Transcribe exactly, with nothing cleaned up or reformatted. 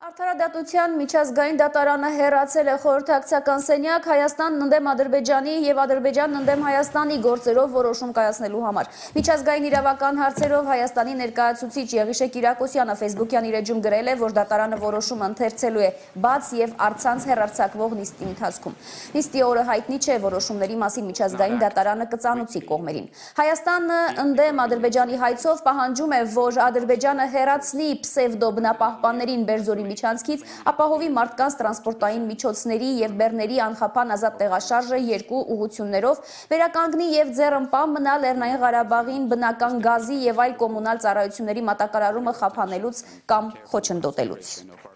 Արդարադատության միջազգային դատարանը հեռացել է խորհրդակցական սենյակ Հայաստան ընդդեմ Ադրբեջանի և Ադրբեջան ընդդեմ Հայաստանի գործերով որոշում կայացնելու համար։ Միջազգային իրավական հարցերով Հայաստանի ներկայացուցիչ Եղիշե Կիրակոսյանը ֆեյսբուքյան իր էջում գրել է, որ դատարանը որոշումը ընթերցելու է բաց և առցանց հեռարձակվող նիստի ընթացքում։ Նիստի օրը հայտնի չէ, որոշումների մասին միջազգային դատարանը կծանուցի կողմերին։ Հայաստանը ընդդեմ Ադրբեջանի հայցով պահանջում է, որ Ադրբեջանը հեռացնի պսևդո բնապահպաններին Բերձորի միջանցքից, ապահովի մարդկանց տրանսպորտային միջոցների և բեռների անխափան ազատ տեղաշարժը երկու ուղղություններով, վերականգնի և ձեռնպահ մնա Լեռնային Ղարաբաղին բնական գազի և այլ կոմունալ ծառայությունների մատակարարումը խափանելուց կամ խոչընդոտելուց։